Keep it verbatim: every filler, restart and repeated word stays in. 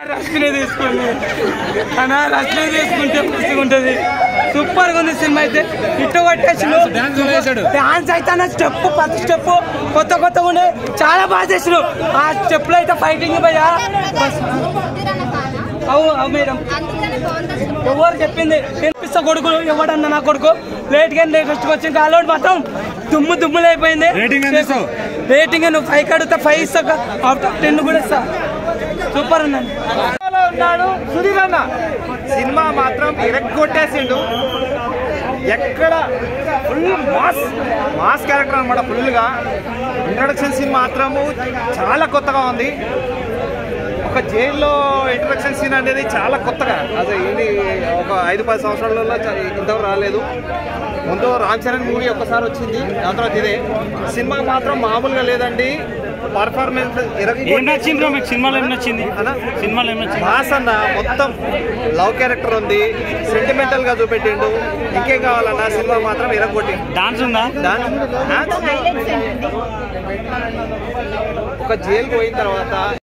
రష్మినే తీసుకోండి అన్నా, రష్మినే తీసుకుంటే మంచిగా ఉంటుంది. సూపర్ గా ఉంది సినిమా అయితే. ఇటు కొట్టేసాడు డాన్స్ అయితే అన్న, స్టెప్ ప్రతి స్టెప్ కొత్త కొత్తగా ఉండే, చాలా బాగా చేసాడు. ఆ స్టెప్ లో అయితే ఫైటింగ్ పోయా అవు మేడం ఎవరు చెప్పింది వినిపిస్తా కొడుకు ఎవడన్నా నా కొడుకు లేట్ గా లేటెస్ట్ వచ్చింది కాలోడ్ మొత్తం దుమ్ము దుమ్ములు అయిపోయింది. రేటింగ్ నువ్వు ఫైవ్ కడుగుతా ఫైవ్ ఇస్తా, అవుట్ ఆఫ్ టెన్ కూడా ఇస్తా. సూపర్ ఉందండి. ఉన్నాడు సుధీర్ అన్న, సినిమా మాత్రం ఇరగొట్టేసిండు. ఎక్కడ ఫుల్ మాస్ మాస్ క్యారెక్టర్ అనమాట. ఫుల్గా ఇంట్రడక్షన్ సీన్ మాత్రము చాలా కొత్తగా ఉంది. ఒక జైల్లో ఇంట్రడక్షన్ సీన్ అనేది చాలా కొత్తగా, అసలు ఇది ఒక ఐదు పది సంవత్సరాలలో ఇంతవరకు రాలేదు. ముందు రామ్ చరణ్ మూవీ ఒక్కసారి వచ్చింది, దాని తర్వాత ఇదే. సినిమా మాత్రం మామూలుగా లేదండి. పర్ఫార్మెన్స్ మాస్ అన్న, మొత్తం లవ్ క్యారెక్టర్ ఉంది, సెంటిమెంటల్ గా చూపెట్టిండు. ఇంకేం కావాలన్నా సినిమా మాత్రం ఇరగొట్టి. డాన్స్ ఉందా? డాన్స్ ఒక జైలు పోయిన తర్వాత